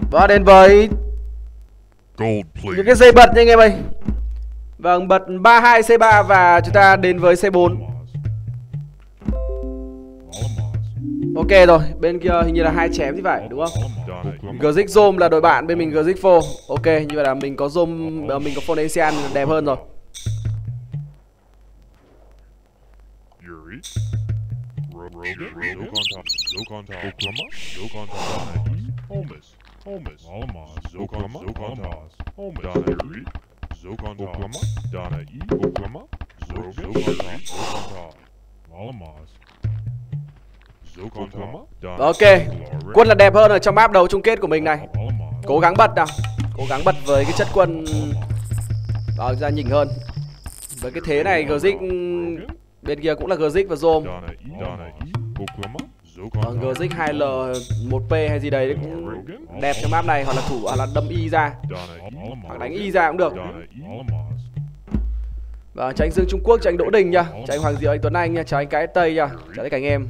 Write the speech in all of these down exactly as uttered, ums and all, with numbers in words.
Và đến với những cái dây bật nha anh em ơi. Vâng, bật ba hai C ba và chúng ta đến với C bốn. Ok rồi, bên kia hình như là hai chém thì phải, đúng không? Gzik Zom là đội bạn, bên mình Gzik Phô. Ok, như vậy là mình có Zom, mình có Phonesian đẹp hơn rồi. Ok, quân là đẹp hơn ở trong map đấu chung kết của mình này. Cố gắng bật nào, cố gắng bật với cái chất quân đó ra nhỉnh hơn. Với cái thế này Gzik bên kia cũng là Gzik và Zom. Ờ, Gzik hai L một P hay gì đấy cũng đẹp trong map này, hoặc là thủ hoặc là đâm y ra hoặc đánh y ra cũng được. Và chào anh Dương Trung Quốc, chào anh Đỗ Đình nha, chào anh Hoàng Diệu, anh Tuấn Anh nha, chào anh Cái Tây nha, chào tất cả anh em.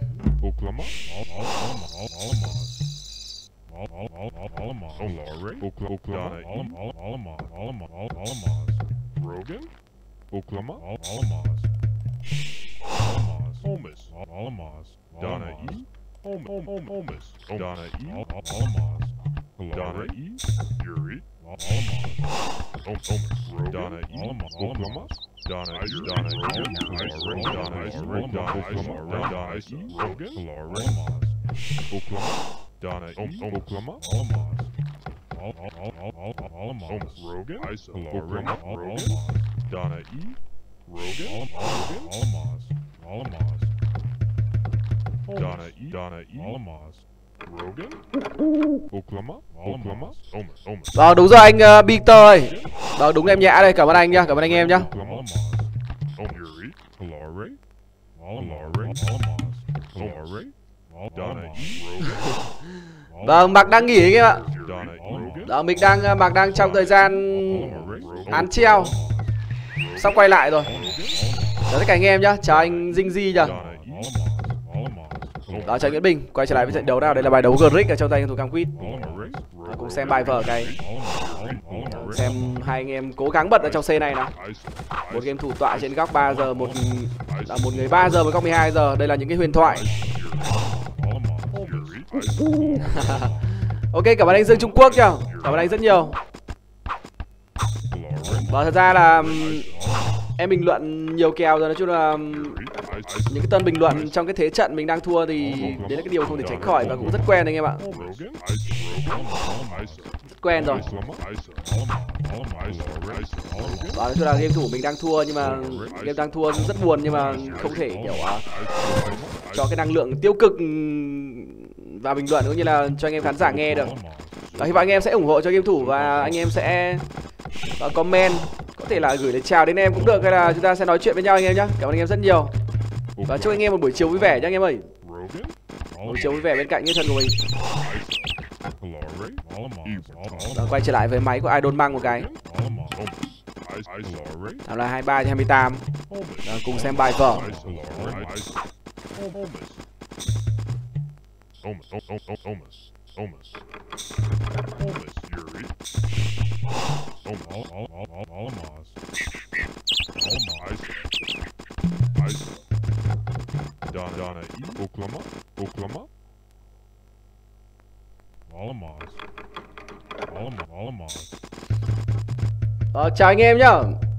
Vâng đúng rồi anh uh, Peter ơi. Vâng đúng em Nhã đây, cảm ơn anh nhá, cảm ơn anh em nhá. Vâng Mạc đang nghỉ anh em ạ. Đó, mình đang Mạc đang trong thời gian án treo, sắp quay lại rồi. Chào tất cả anh em nhá, chào anh Dinh Di nhá. Đó, chào Nguyễn Bình, quay trở lại với trận đấu nào, đây là bài đấu Gzik ở trong tay thủ Cam Quýt. Cùng xem bài vở cái, xem hai anh em cố gắng bật ở trong C này nào. Một game thủ tọa trên góc ba giờ, một là một người ba giờ với góc mười hai giờ. Đây là những cái huyền thoại. Ok, cảm ơn anh Dương Trung Quốc nhá, cảm ơn anh rất nhiều. Và thật ra là em bình luận nhiều kèo rồi, nói chung là những cái tân bình luận trong cái thế trận mình đang thua thì đấy là cái điều không thể tránh khỏi và cũng rất quen anh em ạ. Rất quen rồi. Đó, nói chung là game thủ mình đang thua, nhưng mà game đang thua rất buồn, nhưng mà không thể kiểu uh, cho cái năng lượng tiêu cực vào bình luận cũng như là cho anh em khán giả nghe được. Và hy vọng anh em sẽ ủng hộ cho game thủ và anh em sẽ uh, comment, có thể là gửi lời chào đến em cũng được, hay là chúng ta sẽ nói chuyện với nhau anh em nhé. Cảm ơn anh em rất nhiều. Và chúc anh em một buổi chiều vui vẻ nhé anh em ơi. Buổi chiều vui vẻ bên cạnh người thân của mình. Và quay trở lại với máy của Idol Mang một cái. Đó là hai mươi ba trên hai mươi tám. Đó, cùng xem bài vở. Ờ, chào anh em nhá.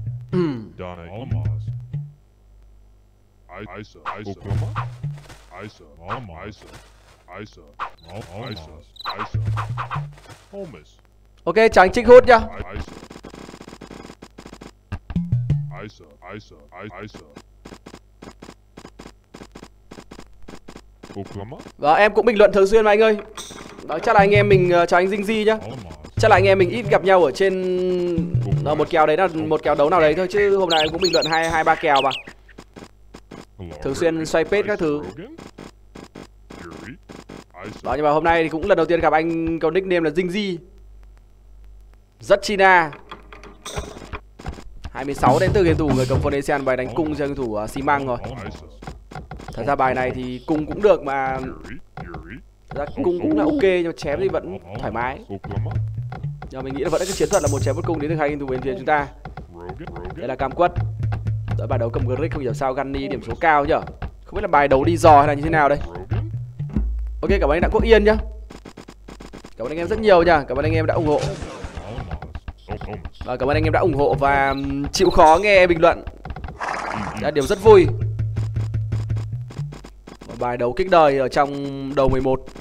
Ok, chào anh Trích Hút nhá. Và em cũng bình luận thường xuyên mà anh ơi. Đó, chắc là anh em mình, chào anh Dinh Di nhá. Chắc là anh em mình ít gặp nhau ở trên đó, một kèo đấy là một kèo đấu nào đấy thôi, chứ hôm nay cũng bình luận hai hai ba kèo mà. Thường xuyên xoay page các thứ. Đó, nhưng mà hôm nay thì cũng lần đầu tiên gặp anh có nickname là Dinh Di. Rất China. hai mươi sáu đến từ game thủ người cầm Phonesian, bài đánh cung cho game thủ uh, xi măng rồi. Thật ra bài này thì cung cũng được mà Ra cung cũng là ok nhưng mà chém thì vẫn thoải mái. Nhưng mà mình nghĩ là vẫn cái chiến thuật là một chém một cung đến từ hai game thủ bên phía chúng ta. Đây là cam quất. Đợi bài đấu cầm Grick không hiểu sao Gunny điểm số cao nhở. Không biết là bài đấu đi dò hay là như thế nào đây. Ok, cảm ơn anh Đặng Quốc Yên nhá. Cảm ơn anh em rất nhiều nha. Cảm ơn anh em đã ủng hộ. Và cảm ơn anh em đã ủng hộ và chịu khó nghe bình luận. Là điều rất vui. Một bài đấu kích đời ở trong đầu mười một.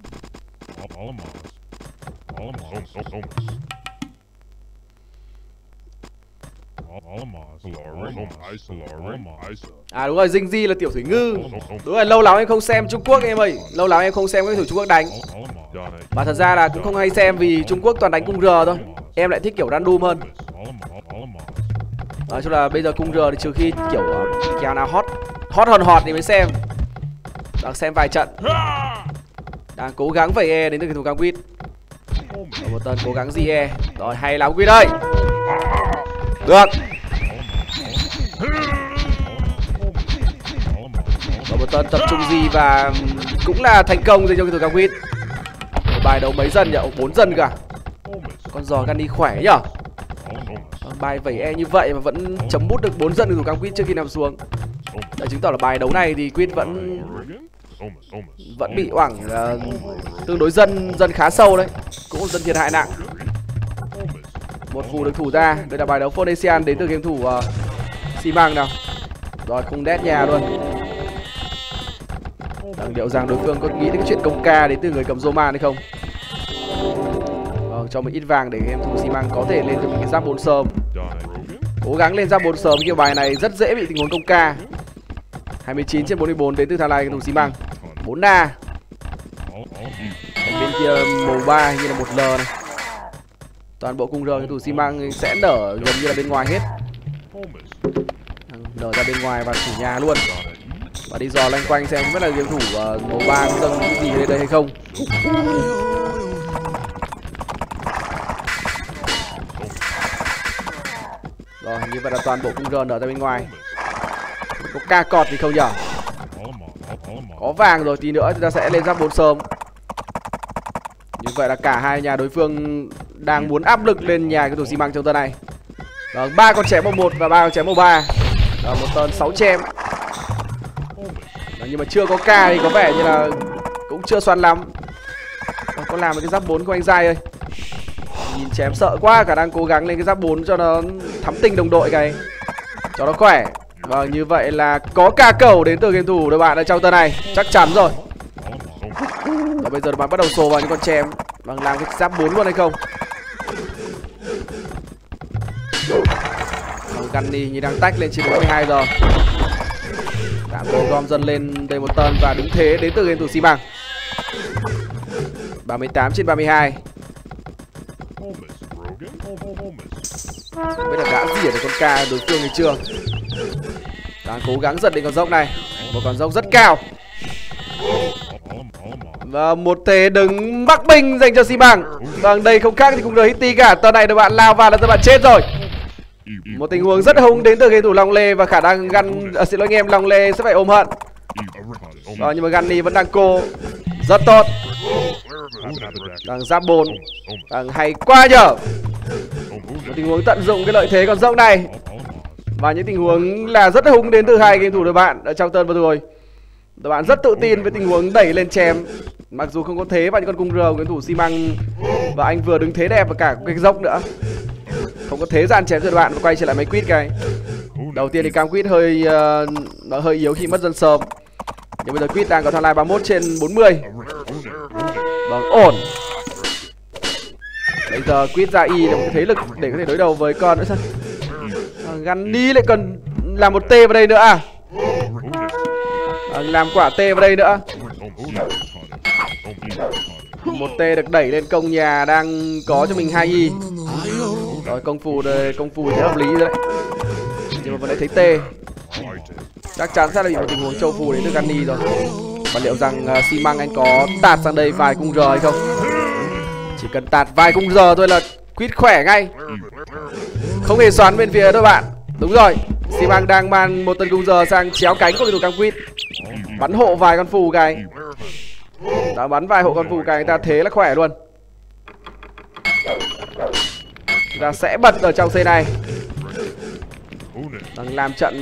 À đúng rồi, Dinh Di là tiểu thủy ngư. Đúng rồi, lâu lắm em không xem Trung Quốc em ơi. Lâu lắm em không xem các thủ Trung Quốc đánh. Và thật ra là cũng không hay xem vì Trung Quốc toàn đánh cung R thôi. Em lại thích kiểu random hơn. Nói chung là bây giờ cung R thì trừ khi kiểu uh, kèo nào hot hot hòn hot thì mới xem. Đang xem vài trận. Đang cố gắng vẩy E đến từ cái thủ cam quýt. Một tần cố gắng gì E. Rồi hay lắm quýt ơi. Được. Rồi một tần tập trung gì và cũng là thành công dành cho cái thủ cam quýt. Bài đấu mấy dân nhỉ? bốn dân cả. Con giò Gunny khỏe nhở. Bài vẩy E như vậy mà vẫn chấm bút được bốn dân từ thủ cam quýt trước khi nằm xuống. Để chứng tỏ là bài đấu này thì quýt vẫn vẫn bị oảng uh, tương đối dân dân khá sâu đấy, cũng dân thiệt hại nặng. Một phù được thủ ra. Đây là bài đấu Phonesian đến từ game thủ uh, xi măng nào. Rồi không đét nhà luôn. Đang liệu rằng đối phương có nghĩ đến cái chuyện công ca đến từ người cầm Roman hay không. Vâng, cho một ít vàng để game thủ xi măng có thể lên cho mình cái giáp bốn sớm. Cố gắng lên giáp bốn sớm, kiểu bài này rất dễ bị tình huống công ca. hai mươi chín trên bốn mươi bốn đến từ thằng này, game thủ xi măng. bốn na. Bên kia màu ba như là một L này. Toàn bộ cung R game thủ xi măng sẽ nở gần như là bên ngoài hết. Nở ra bên ngoài và chủ nhà luôn. Và đi dò loanh quanh xem không biết là game thủ uh, màu ba có dâng cái gì lên đây hay không. Rồi như vậy là toàn bộ cung R nở ra bên ngoài. Có ca cọt thì không nhở. Có vàng rồi, tí nữa chúng ta sẽ lên giáp bốn sớm. Như vậy là cả hai nhà đối phương đang muốn áp lực lên nhà cái thủ xi măng trong turn này. Đó, ba con chém màu một và ba con chém màu ba. Đó, một turn sáu chém. Đó, nhưng mà chưa có ca thì có vẻ như là cũng chưa xoắn lắm. Đó, có làm được cái giáp bốn của anh Giai ơi. Nhìn chém sợ quá, cả đang cố gắng lên cái giáp bốn cho nó thắm tình đồng đội cái cho nó khỏe. Vâng, như vậy là có ca cầu đến từ game thủ đội bạn ở trong turn này, chắc chắn rồi. Và bây giờ đội bạn bắt đầu sổ vào những con chém. Vâng, làm cái giáp bốn luôn hay không? Vâng, Gunny như đang tách lên trên bốn mươi hai giờ. Tạm thời gom dần lên đây một turn và đứng thế đến từ game thủ xi măng. ba mươi tám trên ba mươi hai. Không biết là đã dỉa được con ca đối phương hay chưa. Đang cố gắng giật đến con dốc này. Một con dốc rất cao. Và một thế đứng Bắc Bình dành cho xi măng. Vâng, đây không khác thì cũng hit tí cả. Tờ này các bạn lao vào là các bạn chết rồi. Một tình huống rất hung đến từ game thủ Long Lê và khả năng Gun à, xin lỗi anh em, Long Lê sẽ phải ôm hận. Vâng, nhưng mà Gunny vẫn đang cô rất tốt. Đang giáp bốn. Đang hay quá nhở. Một tình huống tận dụng cái lợi thế con dốc này. Và những tình huống là rất hung đến từ hai game thủ đội bạn ở trong turn vừa rồi. Đội bạn rất tự tin với tình huống đẩy lên chém. Mặc dù không có thế và những con cung R của game thủ xi măng. Và anh vừa đứng thế đẹp và cả cái dốc nữa. Không có thế dàn chém cho đội bạn và quay trở lại máy quýt cái. Đầu tiên thì cam quýt hơi uh, nó hơi yếu khi mất dân sớm. Nhưng bây giờ quýt đang có thằng lai ba mươi mốt trên bốn mươi. Vâng, ổn. Bây giờ quýt ra Y là một cái thế lực để có thể đối đầu với con nữa sao. À, Gunny lại còn làm một T vào đây nữa à. À, làm quả T vào đây nữa. Một T được đẩy lên công nhà đang có cho mình hai Y. Rồi công phu đây, công phu thì hợp lý rồi đấy. Nhưng mà vẫn lại thấy T. Chắc chắn sẽ là bị một tình huống châu phù đến từ Gunny rồi. Và liệu rằng uh, xi măng anh có tạt sang đây vài cung R hay không? Chỉ cần tạt vài cung R thôi là quýt khỏe ngay. Không hề xoắn bên phía các bạn. Đúng rồi, xi măng đang mang một tấn cung R sang chéo cánh của cái thủ cam quýt. Bắn hộ vài con phù cái. đã bắn vài hộ con phù cái người ta thế là khỏe luôn. Chúng ta sẽ bật ở trong C này. Vâng, làm trận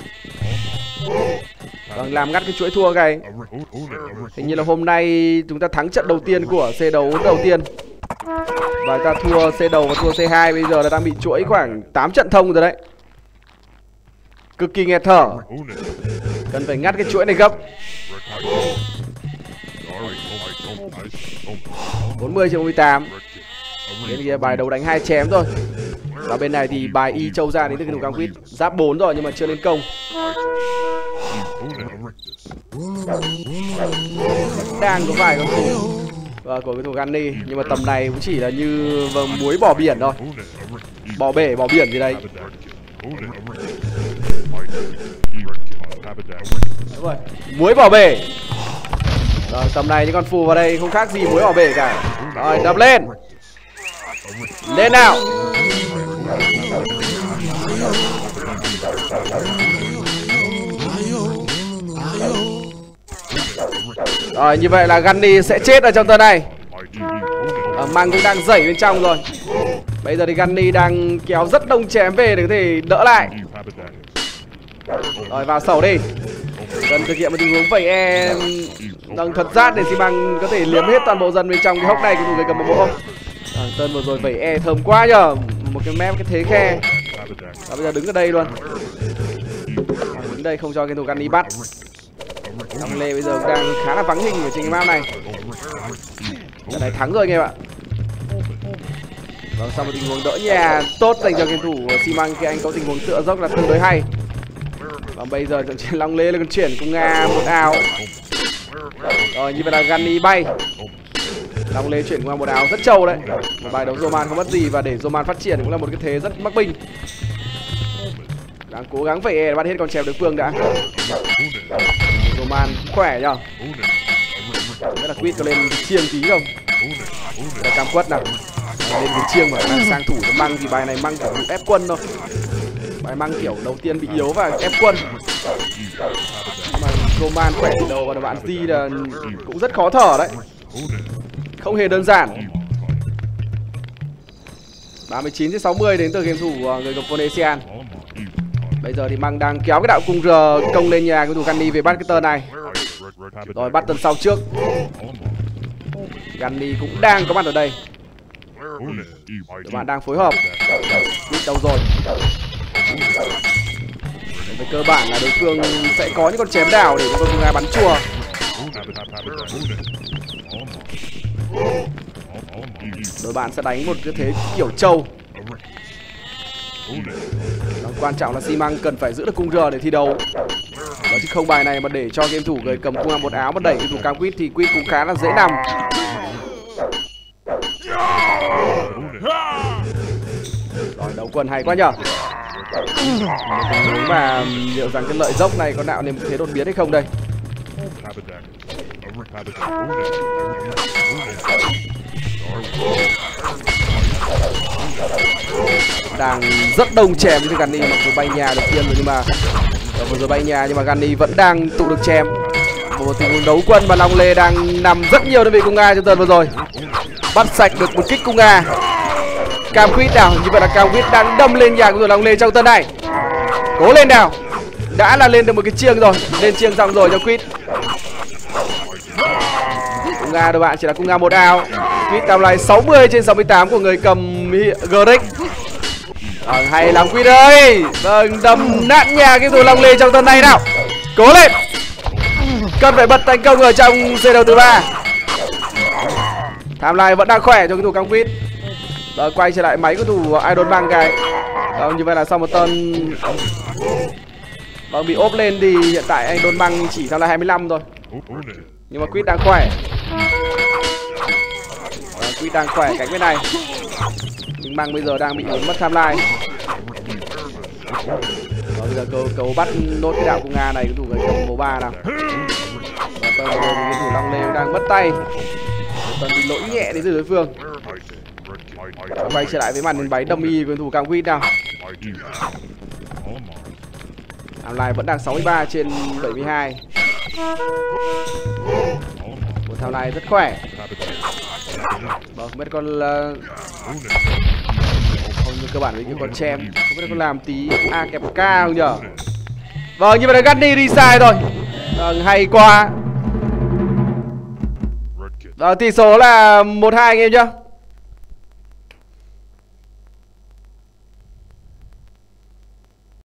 vâng, làm ngắt cái chuỗi thua cái. Hình như là hôm nay chúng ta thắng trận đầu tiên của C đấu đầu tiên. Và ta thua C đầu và thua C hai. Bây giờ là đang bị chuỗi khoảng tám trận thông rồi đấy. Cực kỳ nghẹt thở. Cần phải ngắt cái chuỗi này gấp. bốn mươi trên bốn mươi tám. Bên kia bài đấu đánh hai chém rồi. Và bên này thì bài Y Châu ra đến từ cái thủ cam quýt. Giáp bốn rồi nhưng mà chưa lên công. Đang có vài con thủ và của cái thủ Gunny. Nhưng mà tầm này cũng chỉ là như vâng, muối bỏ biển thôi. Bỏ bể, bỏ biển gì đấy. Đúng rồi, muối bỏ bể. Rồi tầm này những con phù vào đây không khác gì muối bỏ bể cả. Rồi đập lên. Lên nào. Rồi như vậy là Gunny sẽ chết ở trong turn này. à, Măng cũng đang dẩy bên trong rồi. Bây giờ thì Gunny đang kéo rất đông chém về để có thể đỡ lại. Rồi vào sẩu đi. Cần thực hiện một tình huống vẩy e nâng thật rát để Ximang có thể liếm hết toàn bộ dân bên trong cái hốc này của người cầm một bộ. à, Tân vừa rồi vẩy e thơm quá nhờ. Một cái mép cái thế khe. Và bây giờ đứng ở đây luôn. à, Đứng đây không cho cái thủ Gunny bắt. Long Lê bây giờ cũng đang khá là vắng hình ở trên cái map này. Trận này thắng rồi anh em ạ. Vâng, sau một tình huống đỡ nhà tốt dành cho game thủ Ximang khi anh có tình huống tựa dốc là tương đối hay. Và bây giờ trận chiến Long Lê là còn chuyển cùng Nga một áo. Rồi như vậy là Gunny bay. Long Lê chuyển qua một áo rất trâu đấy. Một bài đấu Roman không mất gì và để Roman phát triển cũng là một cái thế rất mắc binh. Đang cố gắng phải bắt hết con chèo đối phương đã. Roman khỏe nhờ. Không biết là Quýt có lên chiêng tí không. Là cam quất nào. Lên cái chiêng mà đang sang thủ cho Măng thì bài này Măng kiểu ép quân thôi. Bài Măng kiểu đầu tiên bị yếu và ép quân. Mà Roman khỏe từ đầu và bạn Di là cũng rất khó thở đấy. Không hề đơn giản. ba mươi chín trên sáu mươi đến từ game thủ người cầm Phonesian. Bây giờ thì Măng đang kéo cái đạo cung R công lên nhà cái thủ Gunny về bắt cái turn này. Rồi bắt turn sau trước. Gunny cũng đang có mặt ở đây. Các bạn đang phối hợp. Biết đâu rồi. Về cơ bản là đối phương sẽ có những con chém đảo để cho con Nga bắn chùa. Đối bạn sẽ đánh một cái thế kiểu trâu. Đó, quan trọng là Ximang cần phải giữ được cung R để thi đấu. Đó, chứ không bài này mà để cho game thủ người cầm cung A một áo mà đẩy game thủ cam Quýt thì Quýt cũng khá là dễ nằm. Rồi đấu quân hay quá nhở. Nếu mà liệu rằng cái lợi dốc này có tạo nên một thế đột biến hay không đây. Đang rất đông chém với Gunny, mặc dù bay nhà được tiên rồi nhưng mà vừa rồi bay nhà nhưng mà Gunny vẫn đang tụ được chém. Một tình huống đấu quân mà Long Lê đang nằm rất nhiều đơn vị cung Nga trong tuần vừa rồi. Bắt sạch được một kích cung Nga. Cam Quýt nào, như vậy là Cam Quýt đang đâm lên nhà của Long Lê trong tuần này. Cố lên nào. Đã là lên được một cái chiêng rồi, lên chiêng xong rồi cho Quýt. Cung Nga các bạn chỉ là cung Nga một áo. Quýt tầm lại sáu mươi trên sáu mươi tám của người cầm Grick. Ờ, hay lắm Quýt ơi. Vâng, đâm nát nhà cái thủ Long Lê trong tuần này nào. Cố lên. Cần phải bật thành công ở trong C đầu thứ ba. Tham lai vẫn đang khỏe cho cái thủ Cam Quýt. Rồi quay trở lại máy của thủ Idol Bang cái. Vâng, như vậy là sau một tuần vâng bị ốp lên thì hiện tại anh Đôn Băng chỉ tham lai hai mươi lăm thôi. Nhưng mà Quýt đang khỏe. Vâng, Quýt đang khỏe cánh bên này. Nhưng Băng bây giờ đang bị mất tham lai. Rồi bây giờ cầu, cầu bắt nốt cái đạo của Nga này, cái thủ người cầm màu ba nào. Và tờ cái thủ Long Lê đang mất tay. Tần bị lỗi nhẹ đến từ đối phương. Và quay trở lại với màn hình váy dummy của thủ Cam Quýt nào. Làm lại vẫn đang sáu mươi ba trên bảy mươi hai. Một thằng này rất khỏe. Vâng, không biết con là không như cơ bản với những con chem, không biết con làm tí a kẹp k không nhở. Vâng, như vậy là Gunny đi sai rồi. Vâng, hay quá. Vâng, tỷ số là một hai anh em nhá.